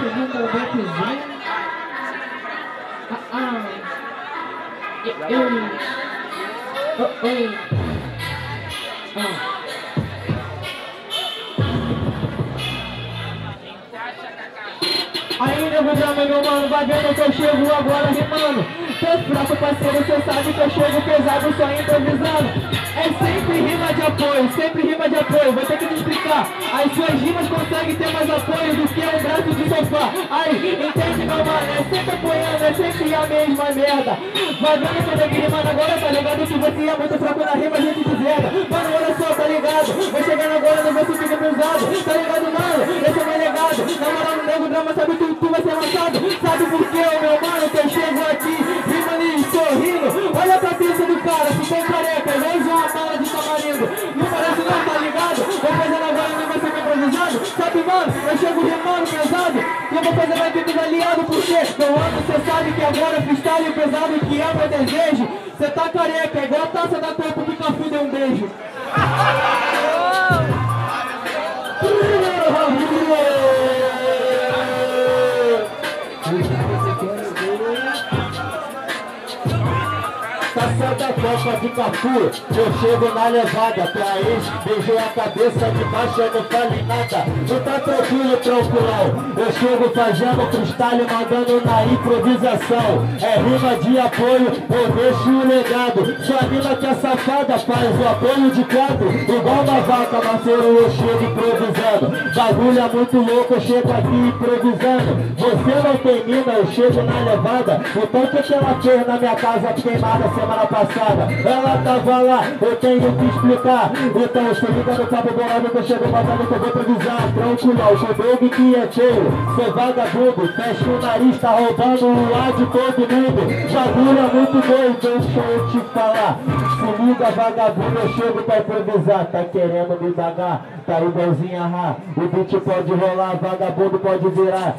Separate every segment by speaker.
Speaker 1: pergunta o backzinho. Aí, nego drama, meu mano, vai vendo que eu chego agora rimando. Tô fraco, parceiro, cê sabe que eu chego pesado só improvisando. É sempre rima de apoio, sempre rima de apoio. Vou ter que te explicar. As suas rimas conseguem ter mais apoio do que um braço de sofá. Aí, entende, meu mano? É sempre apoiando, é sempre a mesma merda. Vai vendo que eu tô aqui rimando agora, tá ligado? Que você é muito fraco na rima, gente de zero. Mano, olha só, tá ligado? Vou chegando agora, não vou sentir cruzado. Tá ligado, mano? Esse é meu legado. Na moral, no nego drama, sabe que tu vai ser lançado. Sabe por quê, meu mano? Que eu chego aqui rimando e sorrindo. Olha a cabeça do cara, se for careca, igual uma bala de tamarindo. Não parece não, tá ligado? Vou fazendo agora e não vai ser me improvisado. Sabe, mano, eu chego rimando pesado. E eu vou fazer mais que aliado, porque meu ano cê sabe que agora freestyle pesado que é meu desejo. Cê tá careca, é igual a taça da topa que Cafu deu um beijo. Taça da Copa de Cafu, eu chego na levada. Pra ex, beijou a cabeça de baixo, eu não falei nada. Tu tá tranquilo, tranquilão. Eu chego fazendo freestyle, mandando na improvisação. É rima de apoio, eu deixo o legado. Sua mina que é safada, faz o apoio de quatro. Igual uma vaca, parceiro, eu chego improvisando. Bagulho é muito louco, eu chego aqui improvisando. Você não tem mina, eu chego na levada. Então o que ela fez na minha casa queimada semana passada? Ela tava lá, eu tenho que explicar. Então eu estou ligando papo bolado que eu chego batendo que eu vou improvisar. Tranquilão, o que é feio, seu vagabundo, fecha o nariz, tá roubando o ar de todo mundo. Bagulho é muito doido, deixa eu te falar. Se liga, vagabundo, eu chego pra improvisar. Tá querendo me bagar, tá igualzinho a Rá. O beat pode rolar, vagabundo pode virar.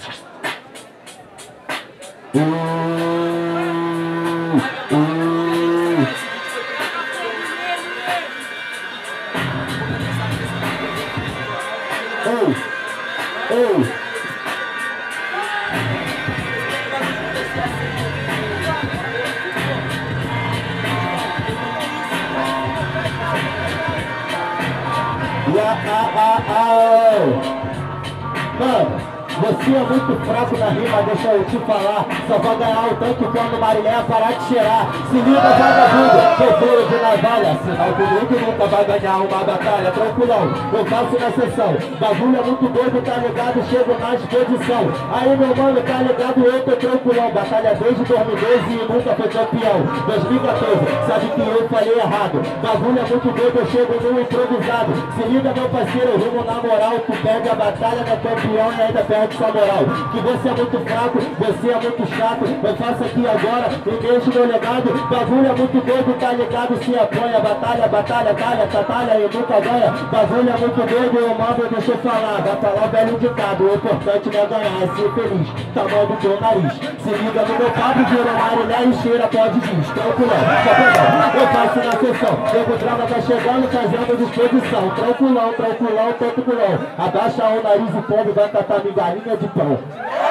Speaker 1: Mano, você é muito fraco na rima, deixa eu te falar. Só vai ganhar o tanque quando o Marileia parar de cheirar. Se liga, vagabundo, eu de navalha. Sinal que nunca vai ganhar uma batalha. Tranquilão, eu faço na sessão. Bagulho é muito doido, tá ligado? Chego na disposição. Aí, meu mano, tá ligado? Eu tô tranquilão. Batalha desde 2012 e nunca foi campeão. 2014, sabe que eu falei errado. Bagulho é muito doido, eu chego no improvisado. Se liga, meu parceiro, eu rimo na moral. Tu perde a batalha, não é campeão e ainda perde sua moral. Que você é muito fraco, você é muito chato. Eu faço aqui agora e deixo meu legado. Bagulho é muito doido, tá ligado? Se apoia, batalha, batalha e nunca ganha. Bagulho é muito doido, eu mando, deixa eu falar. Vai falar o velho ditado, o importante não é ganhar, é ser feliz. Tamanho do teu nariz. Se liga no meu papo, virou Marilé e cheira, pode vir. Tranquilão, eu faço na sessão. Nego drama tá chegando, fazendo disposição. Tranquilão, tranquilão. Abaixa o nariz e pombo, vai catar migalhinha de pão.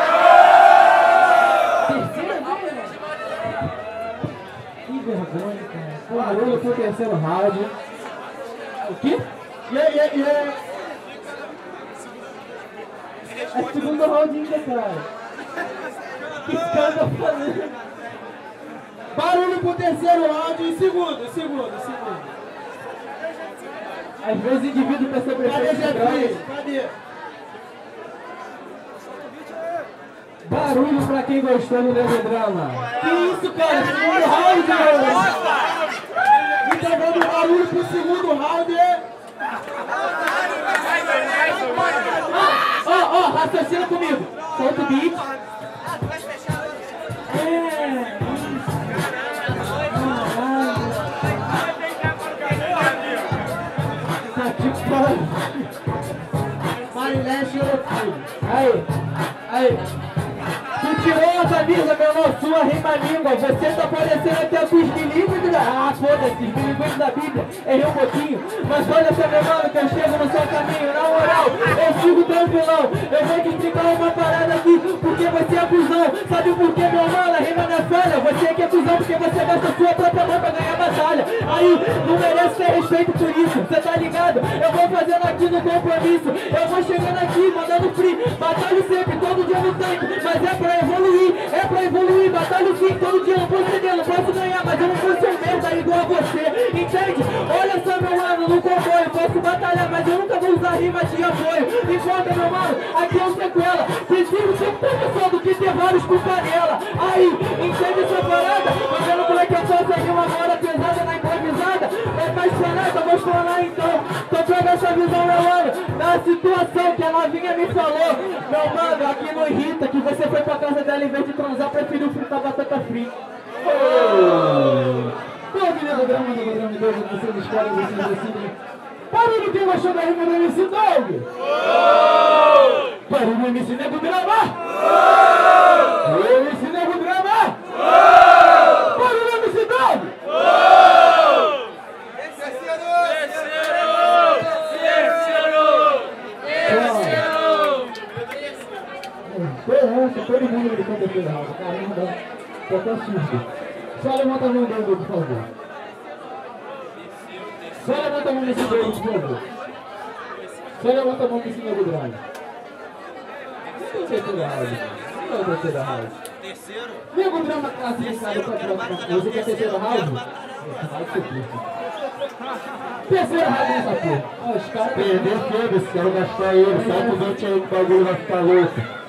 Speaker 1: Terceira vez? Que vergonha, cara. Porra, eu fui o terceiro round. O quê? Yeah. É o segundo round ainda, cara. O que esse cara tá fazendo? Barulho pro terceiro round e segundo. Às vezes o indivíduo quer ser prefeito. Cadê? Barulho pra quem gostou do Nego Drama. Que isso, cara? Segundo round, entregando barulho pro segundo round. Ó, raciocina comigo. Solta o beat. Marilé cheirou tudo. Aí. Tu tirou a camisa, meu irmão, sua rima língua. Você tá parecendo até os bilíngues da... Ah, foda-se, os bilíngues da Bíblia. Errei um pouquinho. Mas olha só, meu mano, que eu chego no seu caminho. Na moral, eu sigo tranquilão. Eu vou te explicar uma parada porque você é cuzão. Sabe por que, meu mano? A rima não é falha. Você que é cuzão porque você gasta sua própria mão pra ganhar batalha. Aí, não merece ter respeito por isso, cê tá ligado? Eu vou fazendo aqui no compromisso. Eu vou chegando aqui, mandando free. Batalho sempre, todo dia no tanque. Mas é pra evoluir, batalho sim, todo dia não vou ceder. Não posso ganhar, mas eu não vou ser merda igual a você. Entende? Olha só, meu mano, no comboio. Posso batalhar, mas eu nunca vou usar rima de apoio. Me conta, meu mano, aqui é um sequela. Preciso sempre ter noção do que ter vários com panela. Aí, entende essa parada? Tá vendo como é que eu faço aqui uma hora pesada na improvisada? É apaixonada, vou falar então. Tô pegando essa visão, meu mano, da situação que a novinha me falou. Meu mano, aqui não irrita que você foi pra casa dela em vez de transar, preferiu fritar batata frita.
Speaker 2: Qual que é o drama do programa de hoje? Vocês escolhem, vocês decidem. Barulho, quem gostou da rima do MC Dog? Barulho, MC Nego Drama? MC Nego Drama? Barulho, MC Dog? Todo mundo gritando aqui na roda, caramba, tô até susto. Só levanta a mão do por favor. Só levanta a mão nesse dedo, por favor. Só levanta a mão nesse Nego Drama. Não é terceira round. Não é terceira round. Nego Drama classificado pra próxima. Você quer terceira round? Vai ser triste. Terceira round nessa porra. Ó, os caras...
Speaker 1: Perder foda-se, quero gastar ele. Sai do dente aí que o bagulho vai ficar louco.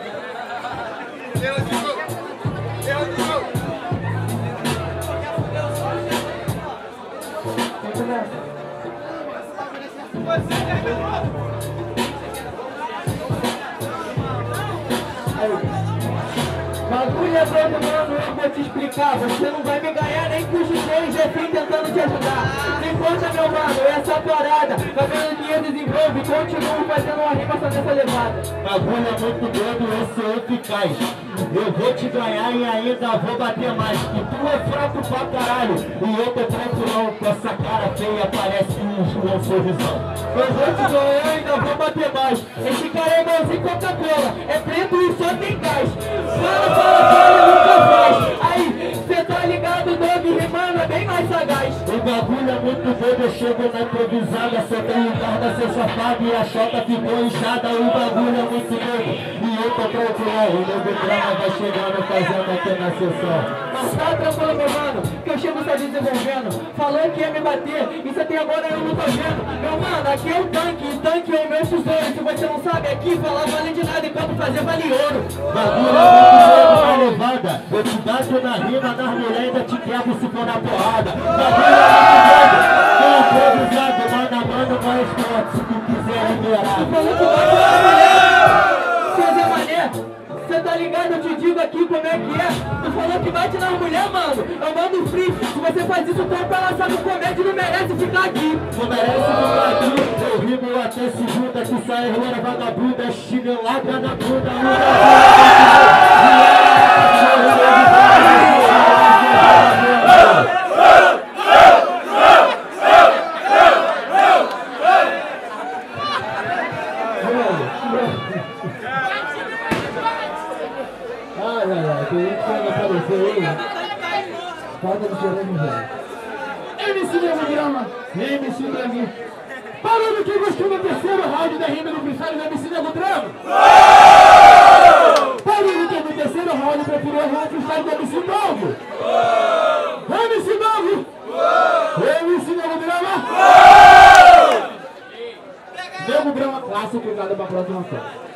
Speaker 1: Bagulho é doido, mano, eu vou te explicar. Você não vai me ganhar nem com os GGs tentando te ajudar. Não importa, meu mano, essa parada. Tá vendo dinheiro desenvolve, continuo fazendo uma rima só nessa levada. Bagulho é muito doido, esse é eficaz. Eu vou te ganhar e ainda vou bater mais. Que tu é fraco pra caralho e eu tô tranquilão. Com essa cara feia parece um sorrisão. Eu vou te ganhar e ainda vou bater mais. Esse cara é igualzinho Coca-Cola, é preto e só tem gás. Fala, nunca faz. Aí, cê tá ligado, Dog, rimando é bem mais sagaz. O bagulho é muito doido, eu chego na improvisada. Só tenho guarda, seu safado e a chota ficou inchada. O bagulho é muito doido e eu tô tranquilão. O Nego Drama vai chegando fazendo aqui na sessão. Mas tá tranquilo, meu mano, que eu chego só desenvolvendo. Falou que ia me bater, isso até agora eu não tô vendo. Meu mano, aqui é o tanque, e tanque é o meu tesouro. Se você não sabe aqui, falar vale de nada enquanto fazer vale ouro. Bagulho é muito doido na levada. Eu te bato na rima, nas mulheres ainda te quebro se for na porrada. Bagulho é muito doido, tô improvisado, mano a mano, mais forte, se tu quiser liberar. Tu falou que bate na mulher, fazer mané. Cê tá ligado, eu te digo aqui como é que é. Tu falou que bate nas mulheres, mano, eu mando free. Se você faz isso, então pra lançar no comédia, não merece ficar aqui. Não merece ficar aqui, eu rimo até segunda. Que sai rola vagabunda, chinelada na bunda.
Speaker 2: Falta de Jerônimo Velho. MC Nego Drama, MC Drama. Barulho, quem gostou do terceiro round da rima do freestyle do MC Nego Drama? Barulho, quem no terceiro round preferiu o round freestyle do MC Dog? MC Dog! MC Nego Drama! Nego Drama clássico, obrigado pra próxima fase.